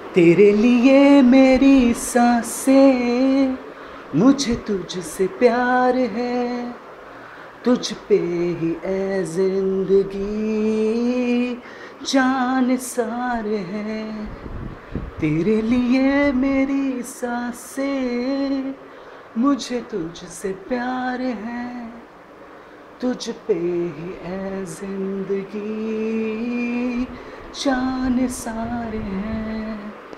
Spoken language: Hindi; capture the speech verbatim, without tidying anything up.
तेरे लिए मेरी सांसें, मुझे तुझसे प्यार है, तुझ पे ही ए जिंदगी जान सार है। तेरे लिए मेरी सांसें, मुझे तुझसे प्यार है, तुझ पे ही ए जिंदगी जान सार है।